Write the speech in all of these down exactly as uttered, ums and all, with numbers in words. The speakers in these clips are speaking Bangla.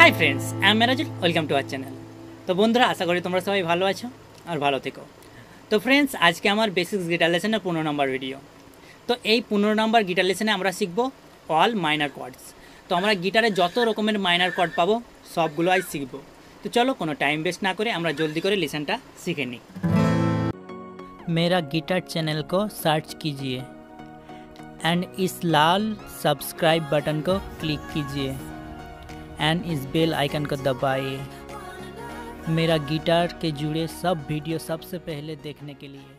High friends, I am Merajul, welcome to our channel. তো বন্ধুরা, আশা করি তোমরা সবাই ভালো আছো আর ভালো থেকো। তো ফ্রেন্ডস, আজকে আমার বেসিক্স গিটার লেসনের পনেরো নম্বর ভিডিও। তো এই পনেরো নম্বর গিটার লেসনে আমরা শিখব অল মাইনার কর্ডস। তো আমরা গিটারে যত রকমের মাইনার কর্ড পাবো সবগুলো আজ শিখব। তো চলো, কোনো টাইম वेस्ट ना করে আমরা জলদি করে লেসনটা শিখে নিই। मेरा गिटार चैनल को सर्च कीजिए एंड इस लाल सब्सक्राइब बटन को क्लिक कीजिए एंड इस बेल आइकन को दबाइए मेरा गिटार के जुड़े सब वीडियो सबसे पहले देखने के लिए।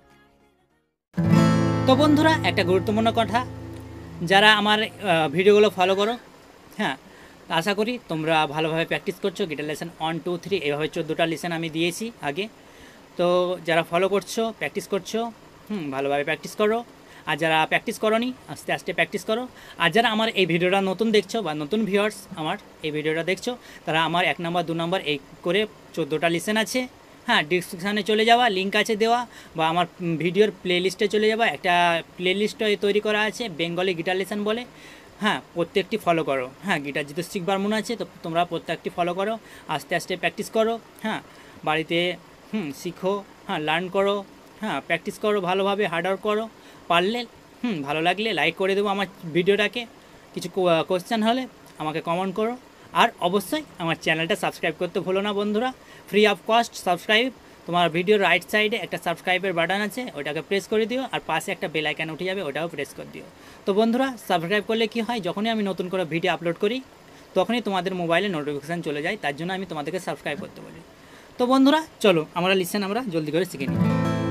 तो बंधुरा एक गुरुत्वपूर्ण कथा, যারা আমার ভিডিওগুলো ফলো করো, হ্যাঁ আশা করি তোমরা ভালোভাবে প্র্যাকটিস করছো। Guitar lesson one two three এইভাবে চোদ্দোটা লেসন আমি দিয়েছি আগে। তো যারা ফলো করছো, প্র্যাকটিস করছো, হুম ভালোভাবে প্র্যাকটিস করো। আর যারা প্র্যাকটিস করোনি, আস্তে আস্তে প্র্যাকটিস করো। আর যারা আমার এই ভিডিওটা নতুন দেখছো বা নতুন ভিউয়ার্স আমার এই ভিডিওটা দেখছো, তারা আমার এক নম্বর দু নম্বর এই করে চোদ্দোটা লেসন আছে, হ্যাঁ ডিসক্রিপশানে চলে যাওয়া, লিঙ্ক আছে দেওয়া, বা আমার ভিডিওর প্লে লিস্টে চলে যাওয়া, একটা প্লে লিস্ট তৈরি করা আছে বেঙ্গলি গিটার লেসন বলে। হ্যাঁ প্রত্যেকটি ফলো করো। হ্যাঁ গিটার যেহেতু শিখবার মনে আছে, তো তোমরা প্রত্যেকটি ফলো করো, আস্তে আস্তে প্র্যাকটিস করো। হ্যাঁ বাড়িতে হুম শিখো, হ্যাঁ লার্ন করো, হ্যাঁ প্র্যাকটিস করো ভালোভাবে, হার্ডওয়ার্ক করো। পারলে হুম ভালো লাগলে লাইক করে দেবো আমার ভিডিওটাকে। কিছু কোয়েশ্চেন হলে আমাকে কমেন্ট করো। আর অবশ্যই আমার চ্যানেলটা সাবস্ক্রাইব করতে ভুলো না বন্ধুরা, ফ্রি অফ কস্ট সাবস্ক্রাইব। তোমার ভিডিওর রাইট সাইডে একটা সাবস্ক্রাইবের বাটন আছে, ওটাকে প্রেস করে দিও, আর পাশে একটা বেল আইকন উঠে যাবে, ওটাও প্রেস করে দিও। তো বন্ধুরা, সাবস্ক্রাইব করলে কি হয়, যখনই আমি নতুন করে ভিডিও আপলোড করি তখনই তোমাদের মোবাইলে নোটিফিকেশান চলে যায়, তার জন্য আমি তোমাদেরকে সাবস্ক্রাইব করতে বলি। তো বন্ধুরা চলো আমরা লিসেন আমরা জলদি করে শিখে নিই।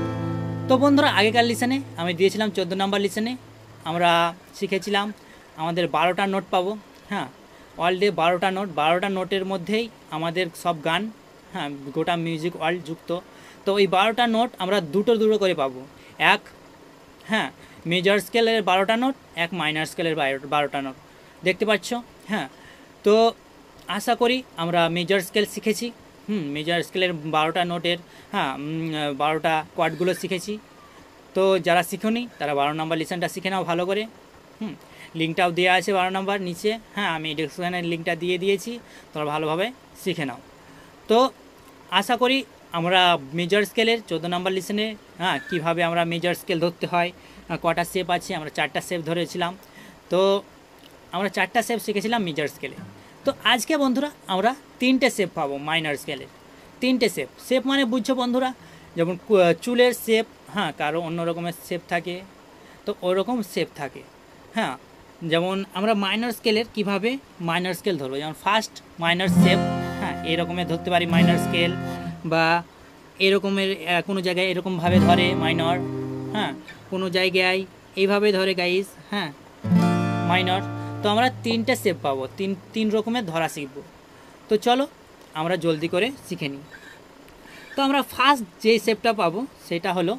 তো বন্ধুরা, আগেকার লিসেনে আমি দিয়েছিলাম চোদ্দো নম্বর লিসেনে আমরা শিখেছিলাম আমাদের বারোটা নোট পাবো। হ্যাঁ ওয়ার্ল্ড ডে বারোটা নোট, বারোটা নোটের মধ্যেই আমাদের সব গান, হ্যাঁ গোটা মিউজিক ওয়ার্ল্ড যুক্ত। তো ওই বারোটা নোট আমরা দুটো দুটো করে পাবো। এক হ্যাঁ মেজর স্কেলের বারোটা নোট, এক মাইনর স্কেলের বারোটা নোট, দেখতে পাচ্ছ। হ্যাঁ তো আশা করি আমরা মেজর স্কেল শিখেছি। হুম মেজর স্কেলের বারোটা নোটের হ্যাঁ বারোটা কোয়ার্ডগুলো শিখেছি। তো যারা শিখোনি তারা বারো নম্বর লিসনটা শিখে নাও ভালো করে। হুম লিঙ্কটাও দেওয়া আছে বারো নম্বর নিচে, হ্যাঁ আমি ডিসক্রিপশনের লিঙ্কটা দিয়ে দিয়েছি, তোমরা ভালোভাবে শিখে নাও। তো আশা করি আমরা মেজর স্কেলের চোদ্দো নম্বর লিসনে হ্যাঁ কীভাবে আমরা মেজর স্কেল ধরতে হয়, কটা শেপ আছে, আমরা চারটা শেপ ধরেছিলাম। তো আমরা চারটা শেপ শিখেছিলাম মেজর স্কেলে। তো আজকে বন্ধুরা আমরা তিনটে শেপ পাবো মাইনর স্কেলের। তিনটে শেপ, শেপ মানে বুঝছো বন্ধুরা, যেমন চুলের শেপ, হ্যাঁ কারো অন্য রকমের শেপ থাকে, তো ওরকম শেপ থাকে। হ্যাঁ যেমন আমরা মাইনর স্কেলের কীভাবে মাইনর স্কেল ধরবো, যেমন ফার্স্ট মাইনর শেপ, হ্যাঁ এরকমের ধরতে পারি মাইনর স্কেল, বা এরকমের কোনো জায়গায় এরকমভাবে ধরে মাইনর, হ্যাঁ কোনো জায়গায় এইভাবে ধরে গাইস, হ্যাঁ মাইনর। তো আমরা তিনটে শেপ পাবো, তিন তিন রকমের ধরা শিখব। তো চলো আমরা জলদি করে শিখে নিই। তো আমরা ফার্স্ট যে শেপটা পাবো সেটা হলো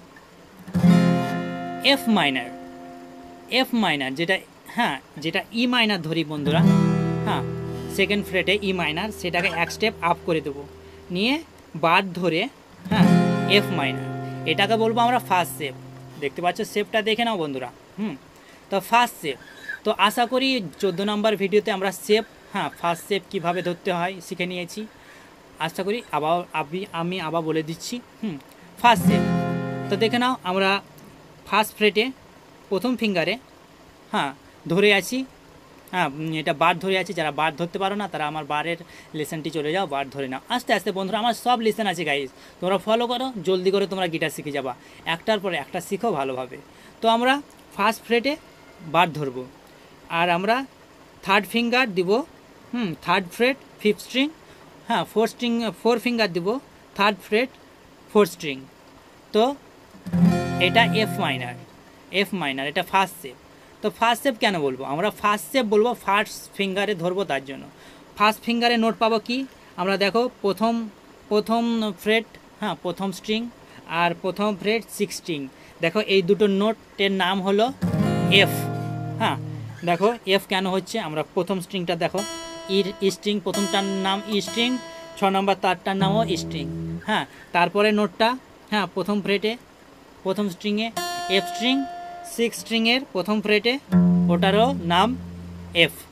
এফ মাইনার। এফ মাইনার যেটা হ্যাঁ যেটা ই মাইনার ধরি বন্ধুরা, হ্যাঁ সেকেন্ড ফ্রেটে ই মাইনার, সেটাকে এক স্টেপ আপ করে দেবো, নিয়ে বাদ ধরে হ্যাঁ এফ মাইনার, এটাকে বলবো আমরা ফার্স্ট শেপ। দেখতে পাচ্ছ শেপটা দেখে নাও বন্ধুরা। হুম তো ফার্স্ট শেপ। তো আশা করি চোদ্দো নম্বর ভিডিওতে আমরা শেপ, হ্যাঁ ফার্স্ট শেপ কীভাবে ধরতে হয় শিখে নিয়েছি। আশা করি আবার আমি আমি আবার বলে দিচ্ছি। হুম ফার্স্ট শেপ তো দেখে নাও, আমরা ফার্স্ট ফ্রেটে প্রথম ফিঙ্গারে হ্যাঁ ধরে আছি, হ্যাঁ এটা বার ধরে আছি। যারা বার ধরতে পারো না তারা আমার বারের লেসনটি চলে যাও, বার ধরে নাও আস্তে আস্তে বন্ধুরা। আমার সব লেসন আছে গাইজ, তোমরা ফলো করো, জলদি করে তোমরা গিটার শিখে যাবা, একটার পরে একটা শিখো ভালোভাবে। তো আমরা ফার্স্ট ফ্রেটে বার ধরবো, আর আমরা থার্ড ফিঙ্গার দিব, হুম থার্ড ফ্রেট ফিফথ স্ট্রিং, হ্যাঁ ফোর স্ট্রিং ফোর ফিঙ্গার দিব থার্ড ফ্রেট ফোর স্ট্রিং। তো এটা এফ মাইনার, এফ মাইনার এটা ফার্স্ট শেপ। তো ফার্স্ট শেপ কেন বলবো, আমরা ফার্স্ট শেপ বলবো ফার্স্ট ফিঙ্গারে ধরবো, তার জন্য ফার্স্ট ফিঙ্গারে নোট পাবো কি, আমরা দেখো প্রথম প্রথম ফ্রেট, হ্যাঁ প্রথম স্ট্রিং, আর প্রথম ফ্রেট সিক্স স্ট্রিং। দেখো এই দুটো নোটের নাম হলো এফ। হ্যাঁ দেখো এফ কেন হচ্ছে, আমরা প্রথম স্ট্রিংটা দেখো ইর স্ট্রিং, প্রথমটার নাম ই স্ট্রিং, ছ নম্বর তারটার নামও স্ট্রিং। হ্যাঁ তারপরে নোটটা হ্যাঁ প্রথম ফ্রেটে প্রথম স্ট্রিংয়ে এফ স্ট্রিং, সিক্স স্ট্রিংয়ের প্রথম ফ্রেটে ওটারও নাম এফ।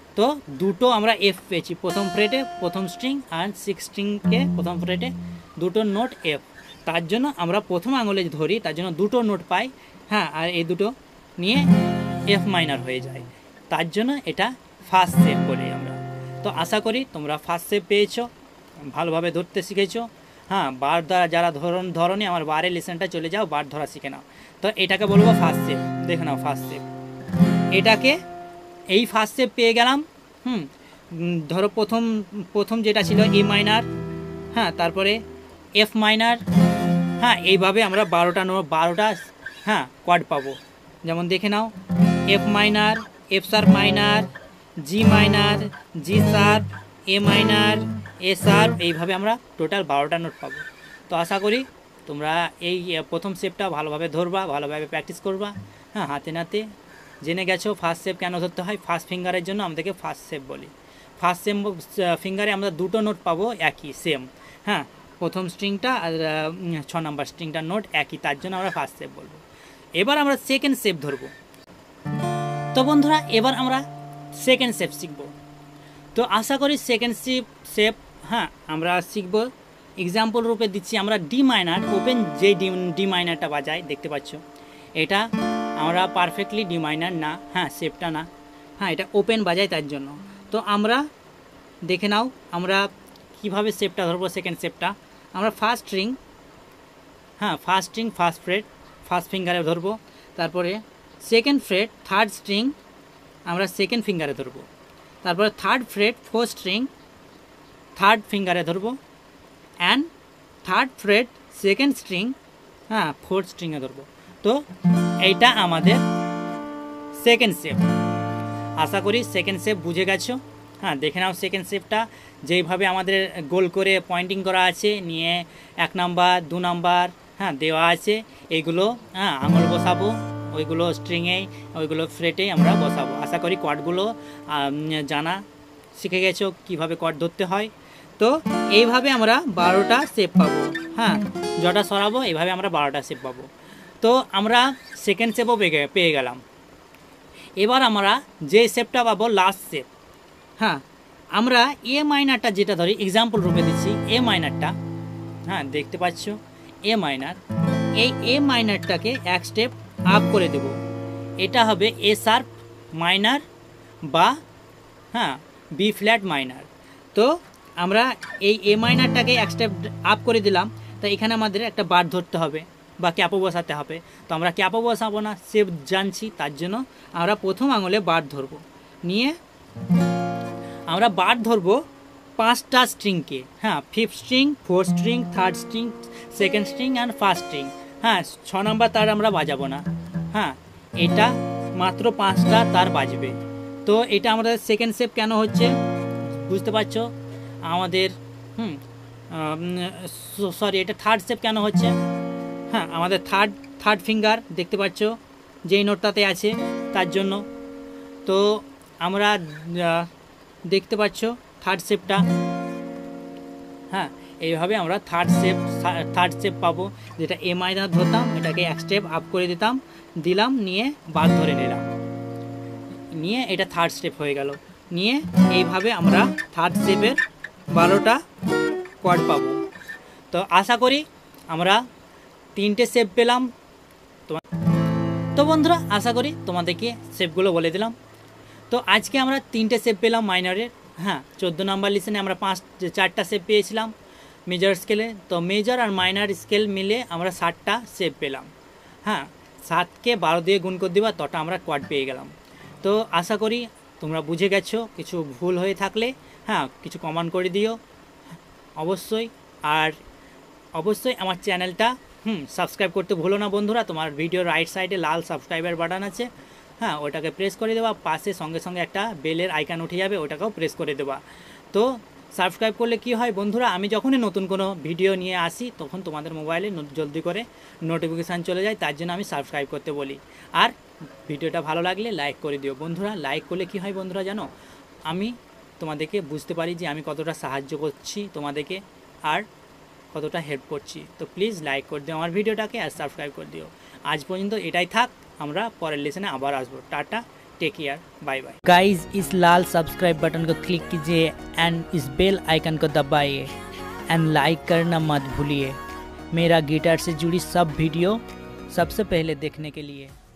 তো দুটো আমরা এফ পেয়েছি, প্রথম ফ্রেটে প্রথম স্ট্রিং আর সিক্স স্ট্রিংকে প্রথম ফ্রেটে দুটো নোট এফ, তার জন্য আমরা প্রথম আঙুলে ধরি, তার জন্য দুটো নোট পাই। হ্যাঁ, আর এই দুটো নিয়ে এফ মাইনার হয়ে যায়, তার জন্য এটা ফার্স্ট সেপ বলি আমরা। তো আশা করি তোমরা ফার্স্ট সেপ পেয়েছো, ভালোভাবে ধরতে শিখেছো। হ্যাঁ, বার দ্বারা যারা ধরন ধরনে আমার বারের লেসনটা চলে যাও, বার ধরা শিখে নাও। তো এটাকে বলবো ফার্স্ট সেপ, দেখে নাও ফার্স্ট সেপ। এটাকে এই ফার্স্ট সেপ পেয়ে গেলাম। হুম, ধরো প্রথম প্রথম যেটা ছিল এ মাইনার, হ্যাঁ, তারপরে এফ মাইনার। হ্যাঁ, এইভাবে আমরা বারোটা নো বারোটা হ্যাঁ কোয়াড পাবো। যেমন দেখে নাও, F minor, F sharp minor, G minor, G sharp, A minor, A sharp, এইভাবে আমরা টোটাল বারোটা নোট পাবো। তো আশা করি তোমরা এই প্রথম সেপটা ভালোভাবে ধরবা, ভালোভাবে প্র্যাকটিস করবা। হ্যাঁ, হাতে নাতে জেনে গেছো ফার্স্ট সেপ কেন ধরতে হয়। ফার্স্ট ফিঙ্গারের জন্য আমাদেরকে ফার্স্ট সেপ বলি। ফার্স্ট সেম ফিঙ্গারে আমরা দুটো নোট পাবো একই সেম। হ্যাঁ, প্রথম স্ট্রিংটা আর ছ নম্বর স্ট্রিংটার নোট একই, তার জন্য আমরা ফার্স্ট সেপ বলবো। এবার আমরা সেকেন্ড সেপ ধরবো। তো বন্ধুরা, এবার আমরা সেকেন্ড সেপ শিখব। তো আশা করি সেকেন্ড সেপ সেপ হ্যাঁ আমরা শিখব। এক্সাম্পল রূপে দিচ্ছি আমরা ডি মাইনার, ওপেন যে ডি ডি মাইনারটা বাজায় দেখতে পাচ্ছ, এটা আমরা পারফেক্টলি ডি মাইনার না, হ্যাঁ সেপটা না, হ্যাঁ এটা ওপেন বাজায়, তার জন্য। তো আমরা দেখে নাও আমরা কিভাবে সেপটা ধরবো। সেকেন্ড সেপটা আমরা ফার্স্ট স্ট্রিং, হ্যাঁ first string first fret first ফিঙ্গারে ধরবো। তারপরে সেকেন্ড ফ্রেট থার্ড স্ট্রিং আমরা সেকেন্ড ফিঙ্গারে ধরবো। তারপরে third fret fourth string third ফিঙ্গারে ধরবো। And third fret second string হ্যাঁ ফোর্থ স্ট্রিংয়ে ধরবো। তো এইটা আমাদের সেকেন্ড সেপ। আশা করি সেকেন্ড সেপ বুঝে গেছো। হ্যাঁ, দেখে নাও সেকেন্ড সেপটা যেইভাবে আমাদের গোল করে পয়েন্টিং করা আছে, নিয়ে এক নাম্বার দু নাম্বার হ্যাঁ দেওয়া আছে, এইগুলো হ্যাঁ আঙুল বসাবো, ওইগুলো স্ট্রিংয়ে ওইগুলো ফ্রেটে আমরা বসাবো। আশা করি কর্ডগুলো জানা শিখে গেছো কীভাবে কর্ড ধরতে হয়। তো এইভাবে আমরা বারোটা সেপ পাবো। হ্যাঁ, জটা সরাবো, এইভাবে আমরা বারোটা সেপ পাবো। তো আমরা সেকেন্ড সেপও পেয়ে পেয়ে গেলাম। এবার আমরা যে সেপটা পাবো লাস্ট সেপ। হ্যাঁ, আমরা এ মাইনারটা যেটা ধরি, এক্সাম্পল রূপে দিচ্ছি এ মাইনারটা, হ্যাঁ দেখতে পাচ্ছ এ মাইনার, এই এ মাইনারটাকে এক স্টেপ আপ করে দেব। এটা হবে এ শার্প মাইনার বা হ্যাঁ বি ফ্ল্যাট মাইনার। তো আমরা এই এ মাইনারটাকে এক স্টেপ আপ করে দিলাম, তো এখানে আমাদের একটা বার ধরতে হবে বা ক্যাপও বসাতে হবে। তো আমরা ক্যাপও বসাবো না, সেপ জানছি, তার জন্য আমরা প্রথম আঙুলে বার ধরবো। নিয়ে আমরা বার ধরবো পাঁচটা স্ট্রিংকে, হ্যাঁ fifth string, fourth string, third string, second string and first string. হ্যাঁ, ছ নম্বর তার আমরা বাজাবো না, হ্যাঁ এটা মাত্র পাঁচটা তার বাজবে। তো এটা আমাদের সেকেন্ড সেপ কেন হচ্ছে বুঝতে পারছো আমাদের। হুম সরি এটা থার্ড সেপ কেন হচ্ছে। হ্যাঁ, আমাদের থার্ড থার্ড ফিঙ্গার দেখতে পাচ্ছ যেই নোটটাতে আছে, তার জন্য। তো আমরা দেখতে পাচ্ছ থার্ড সেপটা, হ্যাঁ এইভাবে আমরা থার্ড সেপ থার্ড সেপ পাবো। যেটা এ মাইনার ধরতাম, এটাকে এক স্টেপ আপ করে দিতাম, দিলাম, নিয়ে বার ধরে নিলাম, নিয়ে এটা থার্ড স্টেপ হয়ে গেল। নিয়ে এইভাবে আমরা থার্ড স্টেপের বারোটা কোয়াড পাবো। তো আশা করি আমরা তিনটে সেপ পেলাম। তো বন্ধুরা, আশা করি তোমাদেরকে সেপগুলো বলে দিলাম। তো আজকে আমরা তিনটে সেপ পেলাম মাইনরের। হ্যাঁ, চোদ্দো নাম্বার লিসনে আমরা পাঁচ চারটা সেপ পেয়েছিলাম মেজর স্কেলে। তো মেজর আর মাইনর স্কেল মিলে আমরা ষাটটা সেপ পেলাম। হ্যাঁ, সাতকে বারো দিয়ে গুণ করে দিবা, তটা আমরা কোয়াড পেয়ে গেলাম। তো আশা করি তোমরা বুঝে গেছো। কিছু ভুল হয়ে থাকলে হ্যাঁ কিছু কমেন্ট করে দিও অবশ্যই। আর অবশ্যই আমার চ্যানেলটা হুম সাবস্ক্রাইব করতে ভুলো না বন্ধুরা। তোমার ভিডিওর রাইট সাইডে লাল সাবস্ক্রাইবার বাটন আছে, হ্যাঁ ওটাকে প্রেস করে দেওয়া। পাশে সঙ্গে সঙ্গে একটা বেলের আইকন উঠে যাবে, ওটাকেও প্রেস করে দেওয়া। তো সাবস্ক্রাইব করলে কি হয় বন্ধুরা, আমি যখনই নতুন কোনো ভিডিও নিয়ে আসি তখন তোমাদের মোবাইলে জলদি করে নোটিফিকেশান চলে যায়, তার জন্য আমি সাবস্ক্রাইব করতে বলি। আর ভিডিওটা ভালো লাগলে লাইক করে দিও বন্ধুরা। লাইক করলে কি হয় বন্ধুরা জানো, আমি তোমাদেরকে বুঝতে পারি যে আমি কতটা সাহায্য করছি তোমাদেরকে আর কতটা হেল্প করছি। তো প্লিজ লাইক করে দিও আমার ভিডিওটাকে আর সাবস্ক্রাইব করে দিও। আজ পর্যন্ত এটাই থাক, আমরা পরের লেসনে আবার আসবো। টাটা, take care, bye bye. Guys, इस लाल सब्सक्राइब बटन को क्लिक कीजिए एंड इस बेल आइकन को दबाइए एंड लाइक करना मत भूलिए मेरा गिटार से जुड़ी सब वीडियो सबसे पहले देखने के लिए।